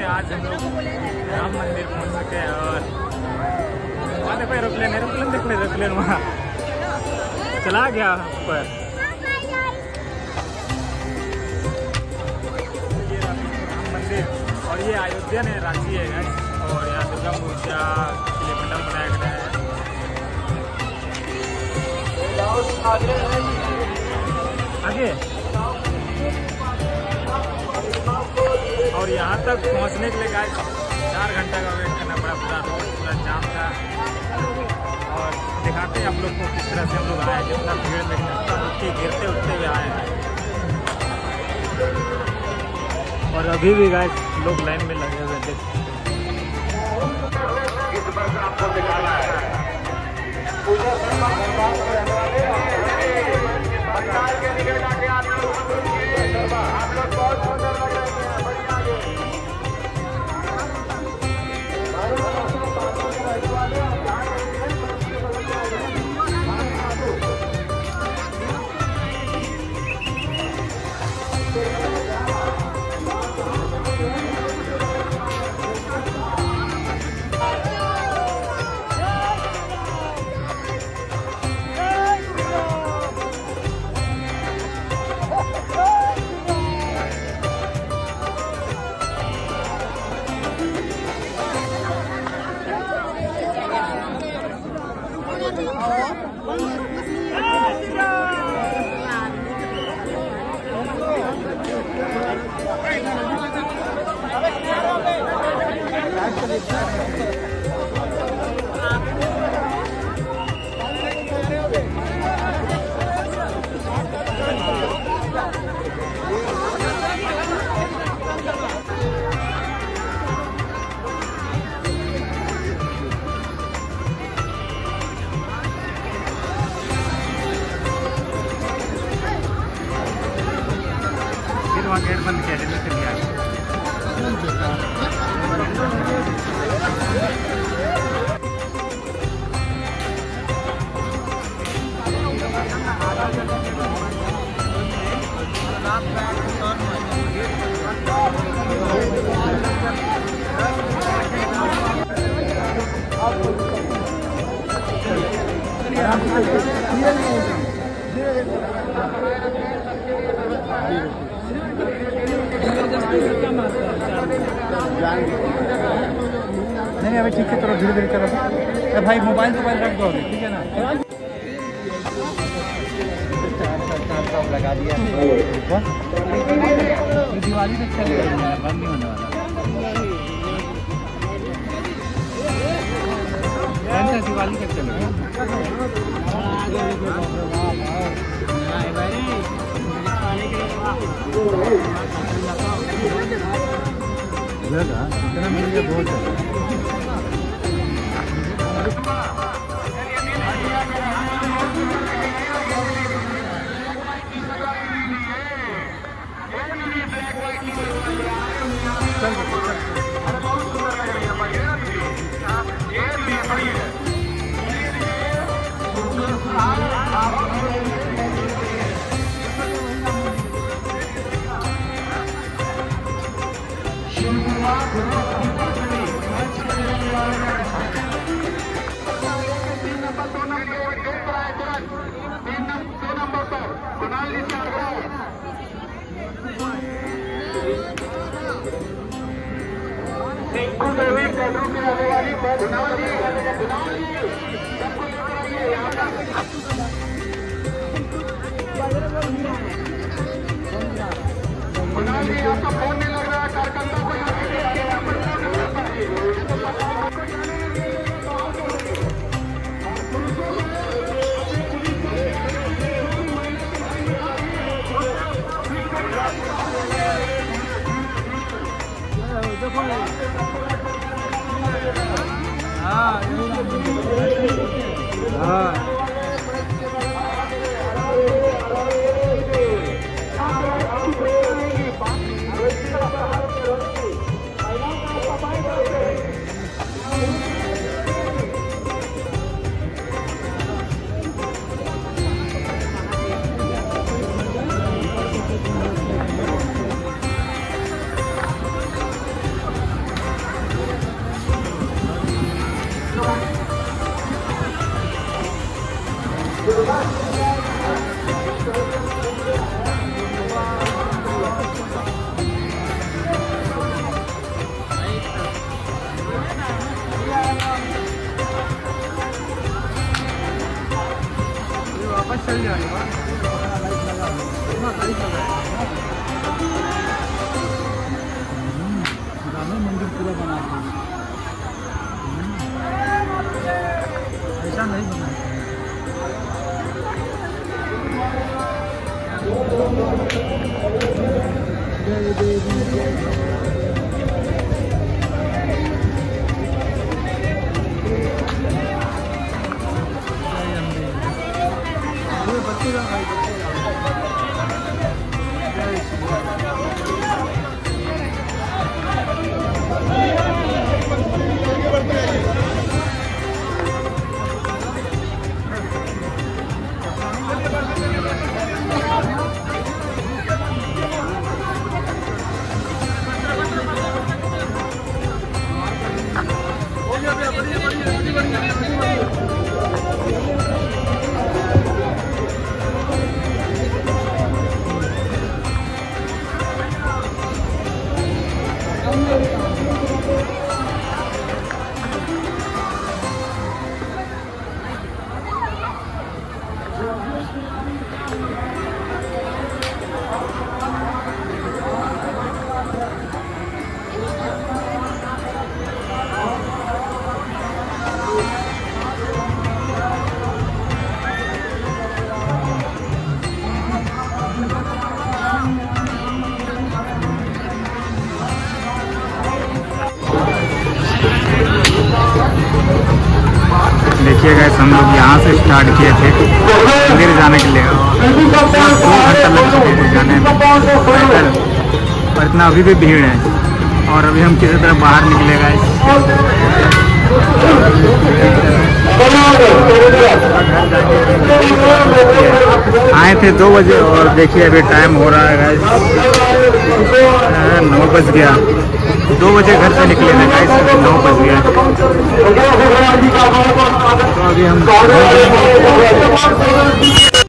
आज हम लोग राम मंदिर पहुंच चुके हैं और वहाँ देखो एरोप्लेन देख ले, एरोप्लेन वहाँ चला गया ऊपर। ये राम मंदिर और ये अयोध्या में रांची है गाइस। और यहाँ दुर्गा पूजा के लिए मंडल बनाया गया है। आगे और यहाँ तक पहुँचने के लिए गाइस 4 घंटा का वेट करना पड़ा। पूरा रोड पूरा जाम था। और दिखाते हैं आप लोग को किस तरह से हम लोग आए, जितना भीड़ में गिरते उठते हुए आए हैं। और अभी भी गाइस लोग लाइन में लगे हुए थे। आपको दिखाना है के निकल आके आप लोग बहुत सुंदर लग रहे हैं। वहाँ गेट बंद किया जल्दी से लिया। नहीं अभी ठीक है, चलो धीरे धीरे चलो। भाई मोबाइल रख दो अभी, ठीक है ना। लगा दिया दिवाली तक चलेगा, बंद नहीं होने वाला। दिवाली तक चलेगा। इतना मिल गया बहुत है। आपका फोन नहीं लग रहा है, कार्यकर्ता को मंदिर पूरा बना ऐसा नहीं बना। जय देवी देखिए गाइस, हम लोग यहाँ से स्टार्ट किए थे मंदिर जाने के लिए। 2 घंटा लग चुके थे जाने में पैदल, और इतना अभी भी भीड़ है। और अभी हम किसी तरह बाहर निकले गाइस। आए थे 2 बजे और देखिए अभी टाइम हो रहा है गाइस 9 बज गया। 2 बजे घर से निकले थे गाइस, 9 बज गया। तो अभी हम